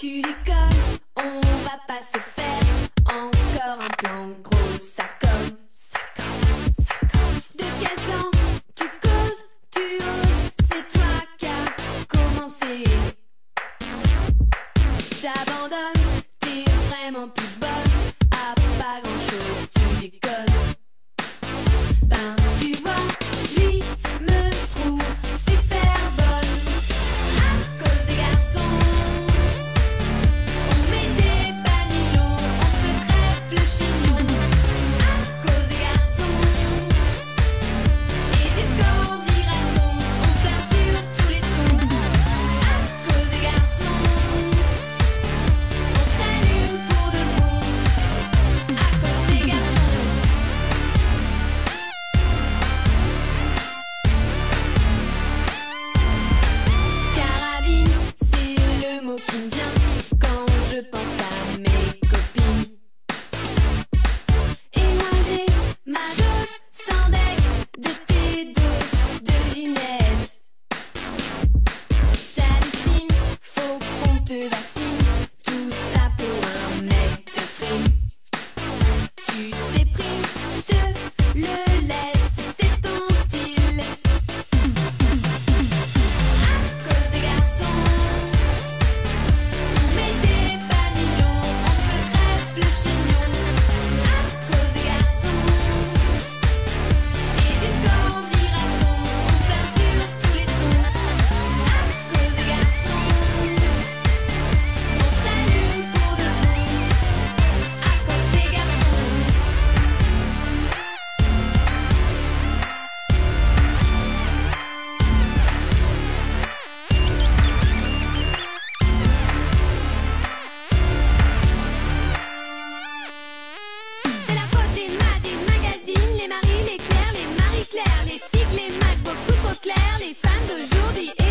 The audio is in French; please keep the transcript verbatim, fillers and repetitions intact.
tu déconnes, on va pas se faire encore un plan gros, ça comme, ça comme, ça comme. De quel plan tu causes, tu oses, c'est toi qui as commencé. J'abandonne, t'es vraiment plus bonne à pas grand chose, tu déconnes. Ben tu vois, lui me trouve super bonne. À cause des garçons, on met des panilons, on se crève le chignon. À cause des garçons, et du corps dira-t-on, on pleure sur tous les tons. À cause des garçons, on s'allume pour de bon. À cause des garçons. Carabine, c'est le mot qui me vient quand je pense à mes copines. Et moi j'ai ma dose sans deck de tes doses de Ginette. J'hallucine, faut qu'on te vaccine, tout ça pour un mec de frime. Tu déprimes, je te le laisse, c'est ton style. À cause des garçons, on met des panilons, on se crève le chignon. À cause des garçons, et du corps dira-t-on, on pleure sur tous les tons. À cause des garçons, on s'allume pour de bon. À cause des garçons. C'est la faute des maths, des magazines, les maris, les clairs, les marie-claires, les figues, les macs, beaucoup trop clairs, les femmes d'aujourd'hui